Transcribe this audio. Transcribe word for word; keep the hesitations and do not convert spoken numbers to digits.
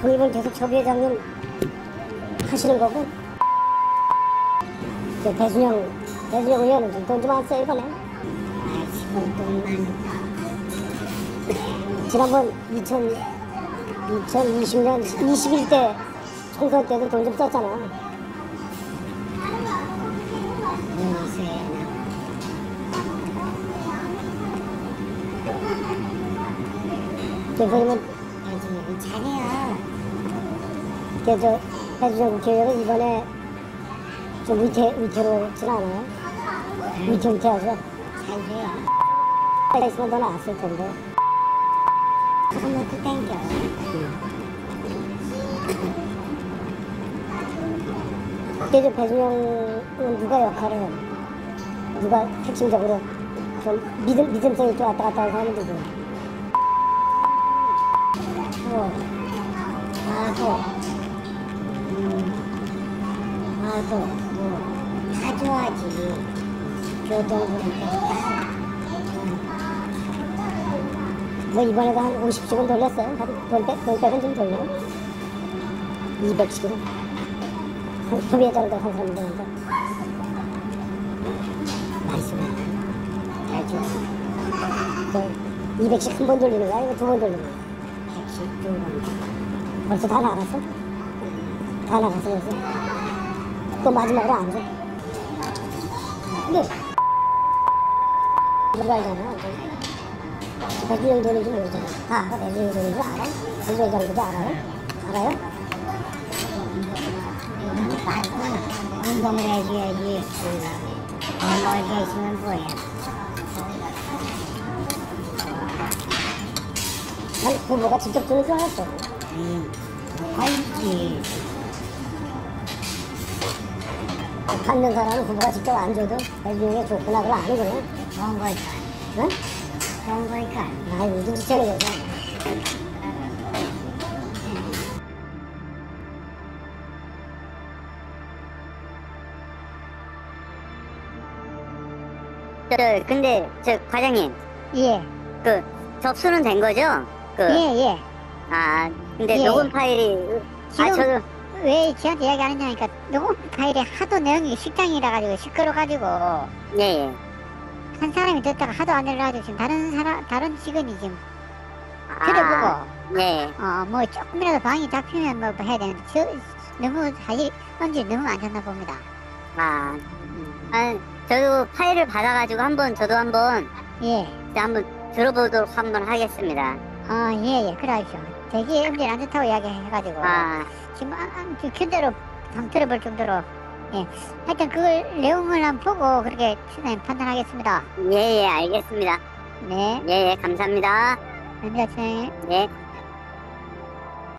독립은 계속 저 부회장님 하시는 거고, 저 배순영, 배순영 의원은 돈 좀 안 써요, 이번에. 아, 지금 돈만. 지난번 이천이십 년 이십일 대 총선 때도 돈 좀 썼잖아. 무엇에 그러면 배준영이 잘해요. 저 배순영 국회의원은 이번에 좀 위태, 위태롭진 않아요? 위태위태하죠? 잘해요. 있으면 더 나았을 텐데. 그러면 또 땡겨. 그때 저 배순영은 누가 역할을, 누가 핵심적으로 좀 믿음, 믿음성이 좀 왔다 갔다 하는 사람이 누구? 뭐, 하고, 음, 하고, 뭐, 다 좋아하지. 교통부는 뺐다. 뭐 이번에도 한 오십씩은 돌렸어요. 한 돈, 백, 돈 백은 좀 돌려. 이백씩은. 소비에자로도 한 사람이 되는데. 말씀해. 잘 줘. 그 이백씩 한 번 돌리는 거야? 아니면 두 번 돌리는 거야? 백십 두 번. 벌써 다 나갔어? 다 나갔어, 벌써. 또 마지막으로 안 줘. 근데, 누가 알잖아. 배준영 돈인지 모르잖아. 다 알아. 배준영 돈인지 알아? 배준영 장도도 알아요? 알아요? 말고 운동을 해줘야지. 돈 멀게 있으면 뭐야. 난 후보가 직접 주는 줄 알았어. 응. 알지. 받는 사람은 후보가 직접 안 줘도 배준영이 좋구나 그걸 아니거든. 좋은 거니까. 응? 좋은 거니까. 아이, 무슨 지체는 거죠. 저, 근데, 저, 과장님, 예. 그, 접수는 된 거죠? 그, 예, 예. 아, 근데 예. 녹음 파일이, 아, 지금 저도, 왜 저한테 이야기 안 했냐니까 녹음 파일에 하도 내용이 식당이라 가지고 시끄러가지고 예, 예. 한 사람이 듣다가 하도 안 들려가지고 지금 다른 사람 다른 직원이 지금 아, 들어보고 예. 어뭐 조금이라도 방이 잡히면 뭐 해야 되는데 저 너무 사실 언제 너무 많잖나 봅니다. 아, 아, 저도 파일을 받아가지고 한번, 저도 한번, 예. 한번 들어보도록 한번 하겠습니다. 어, 예, 예, 그러십시오. 되게 음질 안 좋다고 이야기해가지고 아, 지금 아, 아, 지금 그대로 한번 들어볼 정도로 예. 하여튼 그걸 내용을 한번 보고 그렇게 시장님 판단하겠습니다. 예, 예, 알겠습니다. 네. 예, 예, 감사합니다. 감사합니다, 시장님. 예.